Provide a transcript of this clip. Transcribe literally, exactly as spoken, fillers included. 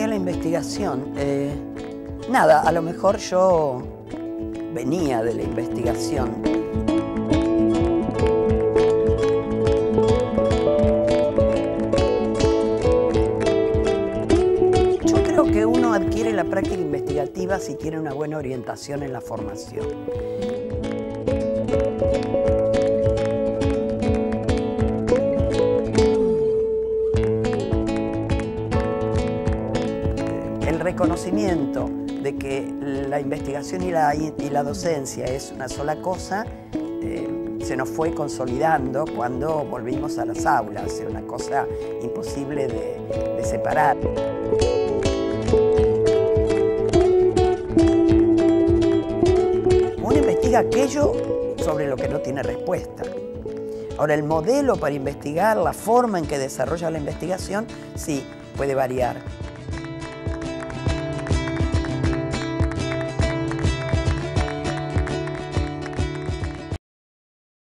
la investigación? Eh, nada, a lo mejor yo venía de la investigación. Yo creo que uno adquiere la práctica investigativa si tiene una buena orientación en la formación. El reconocimiento de que la investigación y la, y la docencia es una sola cosa eh, se nos fue consolidando cuando volvimos a las aulas, era una cosa imposible de, de separar. Uno investiga aquello sobre lo que no tiene respuesta. Ahora, el modelo para investigar, la forma en que desarrolla la investigación, sí, puede variar.